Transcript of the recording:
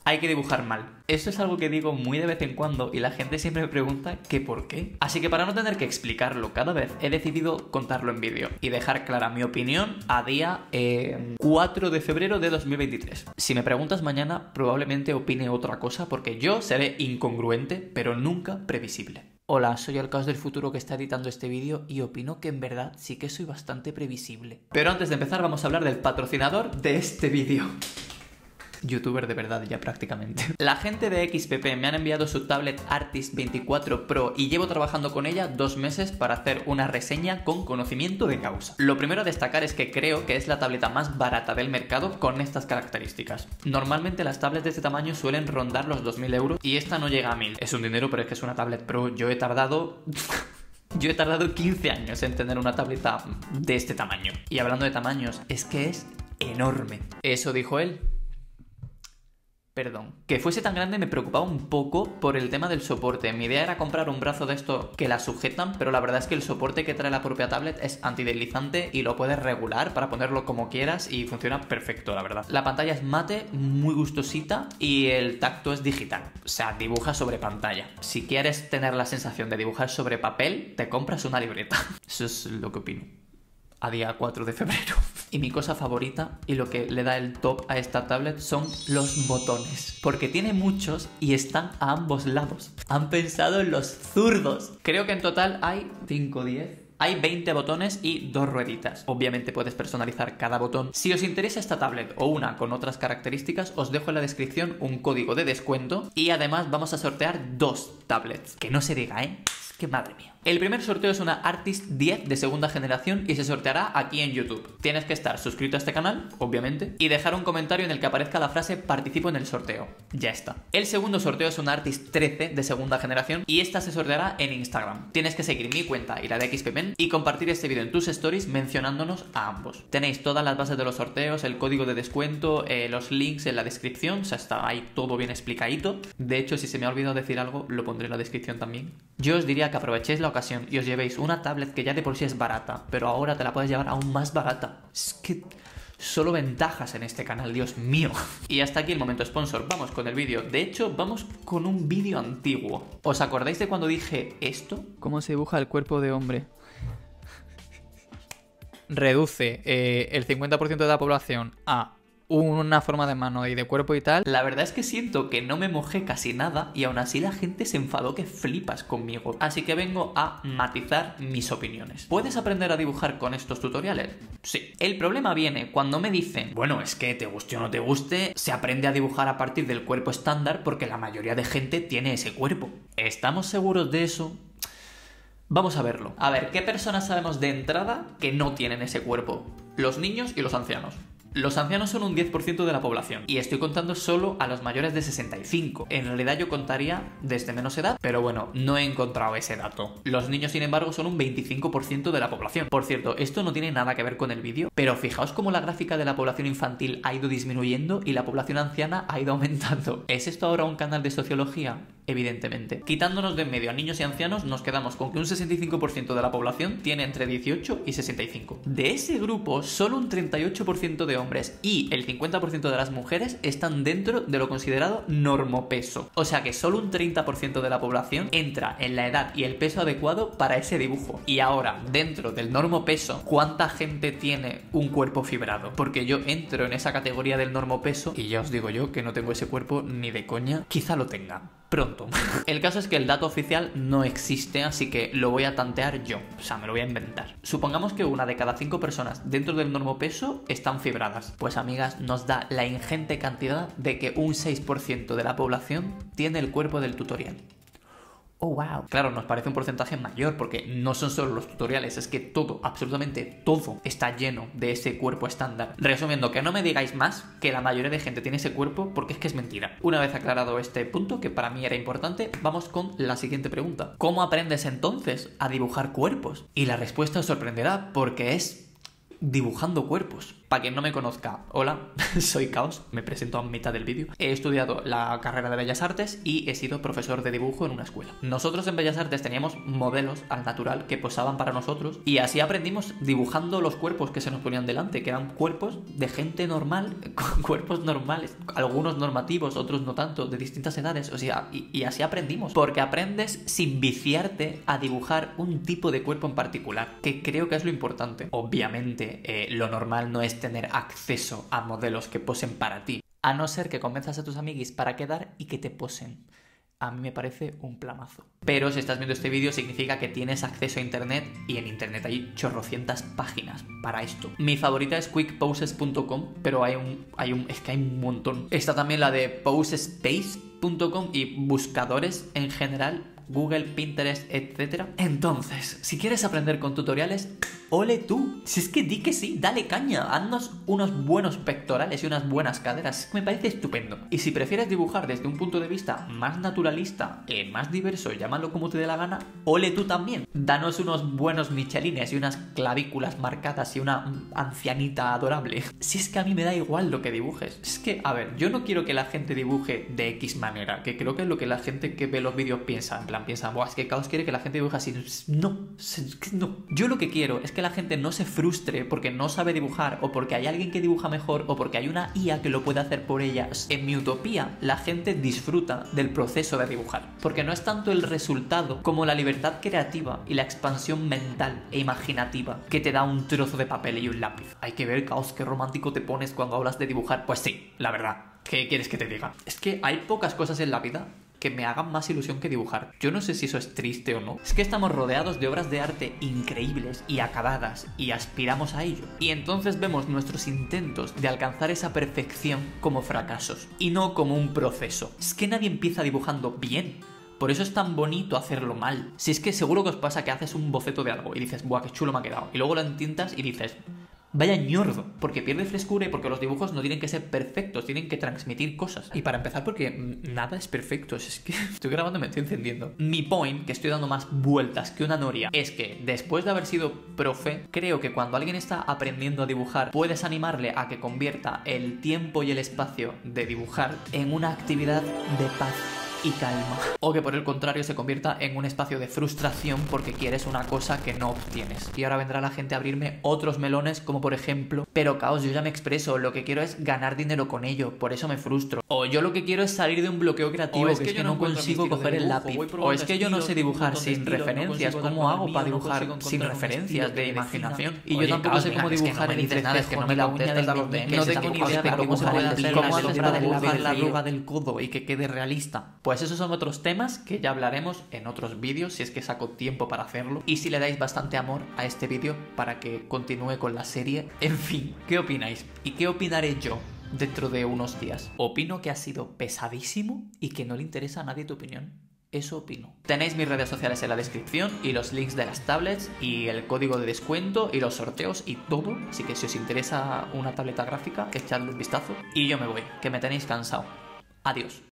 hay que dibujar mal. Esto es algo que digo muy de vez en cuando y la gente siempre me pregunta que por qué. Así que para no tener que explicarlo cada vez, he decidido contarlo en vídeo y dejar clara mi opinión a día 4 de febrero de 2023. Si me preguntas mañana, probablemente opine otra cosa porque yo seré incongruente, pero nunca previsible. Hola, soy el Caos del Futuro que está editando este vídeo y opino que en verdad sí que soy bastante previsible. Pero antes de empezar vamos a hablar del patrocinador de este vídeo. Youtuber de verdad ya prácticamente. La gente de XPP me han enviado su tablet Artist 24 Pro y llevo trabajando con ella 2 meses para hacer una reseña con conocimiento de causa. Lo primero a destacar es que creo que es la tableta más barata del mercado con estas características. Normalmente las tablets de este tamaño suelen rondar los 2.000 euros y esta no llega a 1.000. Es un dinero, pero es que es una tablet Pro. Yo he tardado 15 años en tener una tableta de este tamaño. Y hablando de tamaños, es que es enorme. Eso dijo él. Perdón. Que fuese tan grande me preocupaba un poco por el tema del soporte. Mi idea era comprar un brazo de esto que la sujetan, pero la verdad es que el soporte que trae la propia tablet es antideslizante y lo puedes regular para ponerlo como quieras y funciona perfecto, la verdad. La pantalla es mate, muy gustosita y el tacto es digital. O sea, dibuja sobre pantalla. Si quieres tener la sensación de dibujar sobre papel, te compras una libreta. Eso es lo que opino. A día 4 de febrero. Y mi cosa favorita y lo que le da el top a esta tablet son los botones. Porque tiene muchos y están a ambos lados. Han pensado en los zurdos. Creo que en total hay 5, 10... Hay 20 botones y 2 rueditas. Obviamente puedes personalizar cada botón. Si os interesa esta tablet o una con otras características, os dejo en la descripción un código de descuento. Y además vamos a sortear 2 tablets. Que no se diga, ¿eh? Es que madre mía. El primer sorteo es una Artist 10 de segunda generación y se sorteará aquí en YouTube. Tienes que estar suscrito a este canal, obviamente, y dejar un comentario en el que aparezca la frase participo en el sorteo. Ya está. El segundo sorteo es una Artist 13 de segunda generación y esta se sorteará en Instagram. Tienes que seguir mi cuenta y la de XPP y compartir este vídeo en tus stories mencionándonos a ambos. Tenéis todas las bases de los sorteos, el código de descuento, los links en la descripción, o sea, está ahí todo bien explicadito. De hecho, si se me ha olvidado decir algo, lo pondré en la descripción también. Yo os diría que aprovechéis la ocasión y os llevéis una tablet que ya de por sí es barata, pero ahora te la puedes llevar aún más barata. Es que solo ventajas en este canal, Dios mío. Y hasta aquí el momento sponsor, vamos con el vídeo. De hecho, vamos con un vídeo antiguo. ¿Os acordáis de cuando dije esto? ¿Cómo se dibuja el cuerpo de hombre? Reduce el 50% de la población a una forma de mano y de cuerpo y tal. La verdad es que siento que no me mojé casi nada y aún así la gente se enfadó que flipas conmigo. Así que vengo a matizar mis opiniones. ¿Puedes aprender a dibujar con estos tutoriales? Sí. El problema viene cuando me dicen, bueno, es que te guste o no te guste, se aprende a dibujar a partir del cuerpo estándar porque la mayoría de gente tiene ese cuerpo. ¿Estamos seguros de eso? Vamos a verlo. A ver, ¿qué personas sabemos de entrada que no tienen ese cuerpo? Los niños y los ancianos. Los ancianos son un 10% de la población y estoy contando solo a los mayores de 65. En realidad yo contaría desde menos edad, pero bueno, no he encontrado ese dato. Los niños, sin embargo, son un 25% de la población. Por cierto, esto no tiene nada que ver con el vídeo, pero fijaos cómo la gráfica de la población infantil ha ido disminuyendo y la población anciana ha ido aumentando. ¿Es esto ahora un canal de sociología? Evidentemente. Quitándonos de en medio a niños y ancianos, nos quedamos con que un 65% de la población tiene entre 18 y 65. De ese grupo, solo un 38% de hombres y el 50% de las mujeres están dentro de lo considerado normopeso. O sea que solo un 30% de la población entra en la edad y el peso adecuado para ese dibujo. Y ahora, dentro del normopeso, ¿cuánta gente tiene un cuerpo fibrado? Porque yo entro en esa categoría del normopeso y ya os digo yo que no tengo ese cuerpo ni de coña. Quizá lo tenga pronto. El caso es que el dato oficial no existe, así que lo voy a tantear yo, o sea, me lo voy a inventar. Supongamos que una de cada 5 personas dentro del normopeso están fibradas. Pues amigas, nos da la ingente cantidad de que un 6% de la población tiene el cuerpo del tutorial. Oh, wow. Claro, nos parece un porcentaje mayor porque no son solo los tutoriales, es que todo, absolutamente todo está lleno de ese cuerpo estándar. Resumiendo, que no me digáis más que la mayoría de gente tiene ese cuerpo porque es que es mentira. Una vez aclarado este punto, que para mí era importante, vamos con la siguiente pregunta. ¿Cómo aprendes entonces a dibujar cuerpos? Y la respuesta os sorprenderá porque es dibujando cuerpos. Para quien no me conozca, hola, soy Caos, me presento a mitad del vídeo. He estudiado la carrera de Bellas Artes y he sido profesor de dibujo en una escuela. Nosotros en Bellas Artes teníamos modelos al natural que posaban para nosotros y así aprendimos dibujando los cuerpos que se nos ponían delante, que eran cuerpos de gente normal, con cuerpos normales, algunos normativos, otros no tanto, de distintas edades, o sea, y así aprendimos, porque aprendes sin viciarte a dibujar un tipo de cuerpo en particular, que creo que es lo importante. Obviamente, lo normal no es tener acceso a modelos que posen para ti, a no ser que convenzas a tus amiguis para quedar y que te posen. A mí me parece un planazo. Pero si estás viendo este vídeo significa que tienes acceso a internet y en internet hay chorrocientas páginas para esto. Mi favorita es quickposes.com, pero es que hay un montón. Está también la de posespace.com y buscadores en general, Google, Pinterest, etc. Entonces, si quieres aprender con tutoriales, ole tú. Si es que di que sí, dale caña. Haznos unos buenos pectorales y unas buenas caderas. Me parece estupendo. Y si prefieres dibujar desde un punto de vista más naturalista, más diverso, llámalo como te dé la gana, ole tú también. Danos unos buenos michelines y unas clavículas marcadas y una ancianita adorable. Si es que a mí me da igual lo que dibujes. Es que, a ver, yo no quiero que la gente dibuje de X manera, que creo que es lo que la gente que ve los vídeos piensa. En plan, piensa, buah, es que Caos quiere que la gente dibuje así. No, no. Yo lo que quiero es que la gente no se frustre porque no sabe dibujar o porque hay alguien que dibuja mejor o porque hay una IA que lo puede hacer por ellas. En mi utopía, la gente disfruta del proceso de dibujar, porque no es tanto el resultado como la libertad creativa y la expansión mental e imaginativa que te da un trozo de papel y un lápiz. Hay que ver, Caos, qué romántico te pones cuando hablas de dibujar. Pues sí, la verdad. ¿Qué quieres que te diga? Es que hay pocas cosas en la vida que me hagan más ilusión que dibujar. Yo no sé si eso es triste o no. Es que estamos rodeados de obras de arte increíbles y acabadas y aspiramos a ello. Y entonces vemos nuestros intentos de alcanzar esa perfección como fracasos y no como un proceso. Es que nadie empieza dibujando bien. Por eso es tan bonito hacerlo mal. Si es que seguro que os pasa que haces un boceto de algo y dices, buah, qué chulo me ha quedado. Y luego lo intentas y dices, vaya ñordo, porque pierde frescura y porque los dibujos no tienen que ser perfectos, tienen que transmitir cosas. Y para empezar, porque nada es perfecto, es que estoy grabando y me estoy encendiendo. Mi point, que estoy dando más vueltas que una noria, es que después de haber sido profe, creo que cuando alguien está aprendiendo a dibujar, puedes animarle a que convierta el tiempo y el espacio de dibujar en una actividad de paz y calma. O que por el contrario se convierta en un espacio de frustración porque quieres una cosa que no obtienes. Y ahora vendrá la gente a abrirme otros melones, como por ejemplo, pero Caos, yo ya me expreso, lo que quiero es ganar dinero con ello, por eso me frustro. O yo lo que quiero es salir de un bloqueo creativo, o es que yo no consigo coger el lápiz. O es que yo no sé dibujar sin referencias. ¿Cómo hago para dibujar sin referencias de imaginación? Y yo tampoco sé cómo dibujar en nada, es que no me la uña de los dedos. No tengo ni idea de cómo se puede hacer la arruga del codo y que quede realista. Pues esos son otros temas que ya hablaremos en otros vídeos, si es que saco tiempo para hacerlo. Y si le dais bastante amor a este vídeo para que continúe con la serie. En fin, ¿qué opináis? ¿Y qué opinaré yo dentro de unos días? Opino que ha sido pesadísimo y que no le interesa a nadie tu opinión. Eso opino. Tenéis mis redes sociales en la descripción y los links de las tablets y el código de descuento y los sorteos y todo. Así que si os interesa una tableta gráfica, echadle un vistazo. Y yo me voy, que me tenéis cansado. Adiós.